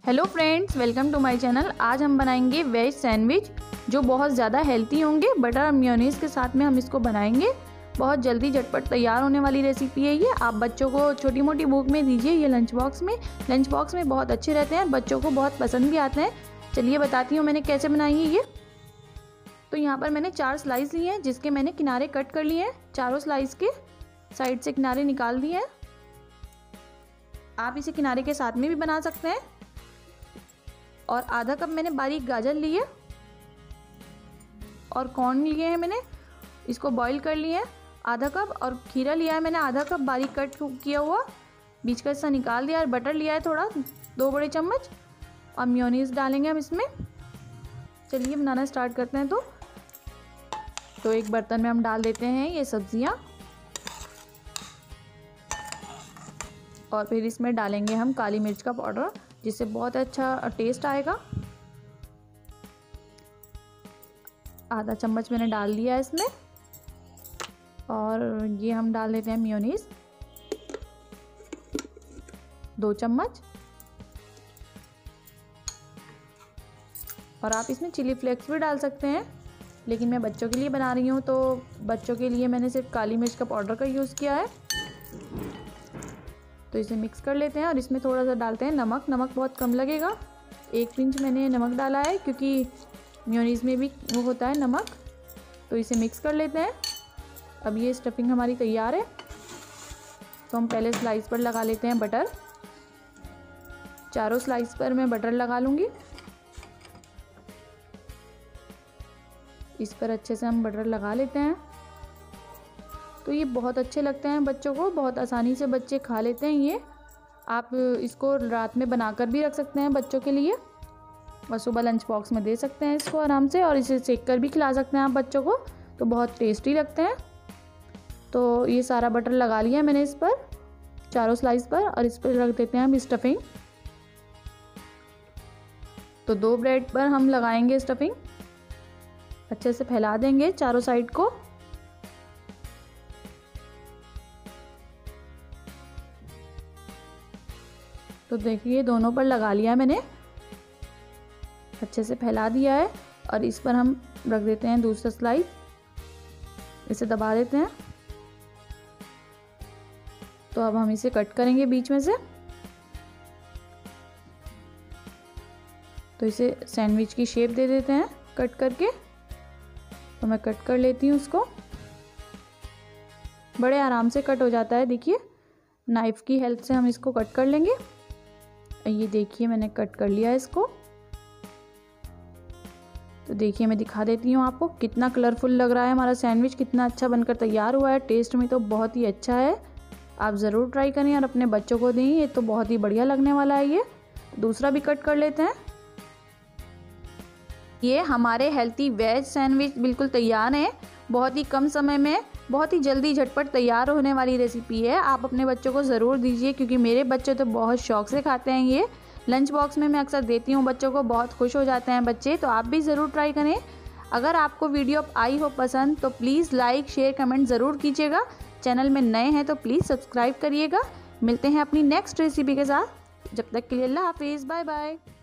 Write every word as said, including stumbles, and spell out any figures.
Hello friends, welcome to my channel. आज हम बनाएंगे वेज सैंडविच जो बहुत ज़्यादा हेल्थी होंगे। बटर और मेयोनीज के साथ में हम इसको बनाएंगे। बहुत जल्दी झटपट तैयार होने वाली रेसिपी है ये। आप बच्चों को छोटी मोटी भूख में दीजिए ये लंच बॉक्स में। लंच बॉक्स में बहुत अच्छे रहते हैं, बच्चों को बहुत पसंद भी आते हैं। चलिए बताती हूँ मैंने कैसे बनाई है ये। तो यहाँ पर मैंने चार स्लाइस लिए हैं जिसके मैंने किनारे कट कर लिए हैं। चारों स्लाइस के साइड से किनारे निकाल दिए हैं। आप इसे किनारे के साथ में भी बना सकते हैं। और आधा कप मैंने बारीक गाजर लिए और कॉर्न लिए हैं मैंने, इसको बॉईल कर लिए हैं आधा कप। और खीरा लिया है मैंने आधा कप बारीक कट किया हुआ, बीच का हिस्सा निकाल दिया। और बटर लिया है थोड़ा, दो बड़े चम्मच। और मेयोनीज डालेंगे हम इसमें। चलिए बनाना स्टार्ट करते हैं। तो तो एक बर्तन में हम डाल देते हैं ये सब्जियां और फिर इसमें डालेंगे हम काली मिर्च का पाउडर जिससे बहुत अच्छा टेस्ट आएगा। आधा चम्मच मैंने डाल दिया है इसमें। और ये हम डाल देते हैं मेयोनीज, दो चम्मच। और आप इसमें चिली फ्लेक्स भी डाल सकते हैं, लेकिन मैं बच्चों के लिए बना रही हूँ तो बच्चों के लिए मैंने सिर्फ काली मिर्च का पाउडर का यूज़ किया है। तो इसे मिक्स कर लेते हैं और इसमें थोड़ा सा डालते हैं नमक। नमक बहुत कम लगेगा, एक पिंच मैंने नमक डाला है क्योंकि मेयोनीज में भी वो होता है नमक। तो इसे मिक्स कर लेते हैं। अब ये स्टफिंग हमारी तैयार है। तो हम पहले स्लाइस पर लगा लेते हैं बटर। चारों स्लाइस पर मैं बटर लगा लूँगी। इस पर अच्छे से हम बटर लगा लेते हैं। तो ये बहुत अच्छे लगते हैं बच्चों को, बहुत आसानी से बच्चे खा लेते हैं ये। आप इसको रात में बनाकर भी रख सकते हैं बच्चों के लिए और सुबह लंच बॉक्स में दे सकते हैं इसको आराम से। और इसे सेक कर भी खिला सकते हैं आप बच्चों को, तो बहुत टेस्टी लगते हैं। तो ये सारा बटर लगा लिया मैंने इस पर, चारों स्लाइस पर। और इस पर रख देते हैं हम स्टफिंग। तो दो ब्रेड पर हम लगाएंगे स्टफिंग, अच्छे से फैला देंगे चारों साइड को। तो देखिए दोनों पर लगा लिया मैंने, अच्छे से फैला दिया है। और इस पर हम रख देते हैं दूसरा स्लाइस, इसे दबा देते हैं। तो अब हम इसे कट करेंगे बीच में से। तो इसे सैंडविच की शेप दे देते हैं कट करके। तो मैं कट कर लेती हूँ उसको, बड़े आराम से कट हो जाता है। देखिए नाइफ़ की हेल्प से हम इसको कट कर लेंगे। ये देखिए मैंने कट कर लिया है इसको। तो देखिए मैं दिखा देती हूँ आपको कितना कलरफुल लग रहा है हमारा सैंडविच, कितना अच्छा बनकर तैयार हुआ है। टेस्ट में तो बहुत ही अच्छा है, आप ज़रूर ट्राई करें और अपने बच्चों को दें। ये तो बहुत ही बढ़िया लगने वाला है ये। दूसरा भी कट कर लेते हैं। ये हमारे हेल्थी वेज सैंडविच बिल्कुल तैयार है। बहुत ही कम समय में बहुत ही जल्दी झटपट तैयार होने वाली रेसिपी है। आप अपने बच्चों को ज़रूर दीजिए क्योंकि मेरे बच्चे तो बहुत शौक से खाते हैं ये। लंच बॉक्स में मैं अक्सर देती हूँ बच्चों को, बहुत खुश हो जाते हैं बच्चे। तो आप भी ज़रूर ट्राई करें। अगर आपको वीडियो आई हो पसंद तो प्लीज़ लाइक शेयर कमेंट ज़रूर कीजिएगा। चैनल में नए हैं तो प्लीज़ सब्सक्राइब करिएगा। मिलते हैं अपनी नेक्स्ट रेसिपी के साथ, जब तक के लिए अल्लाह हाफिज़, बाय बाय।